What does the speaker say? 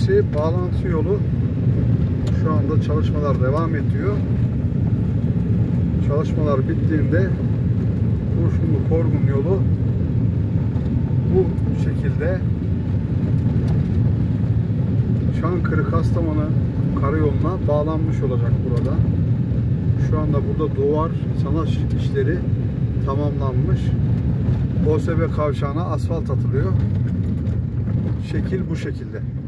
Karşı bağlantı yolu şu anda çalışmalar devam ediyor. Çalışmalar bittiğinde Kurşunlu Korgun yolu bu şekilde Çankırı Kastamonu karayoluna bağlanmış olacak burada. Şu anda burada duvar sanat işleri tamamlanmış. OSB kavşağına asfalt atılıyor. Şekil bu şekilde.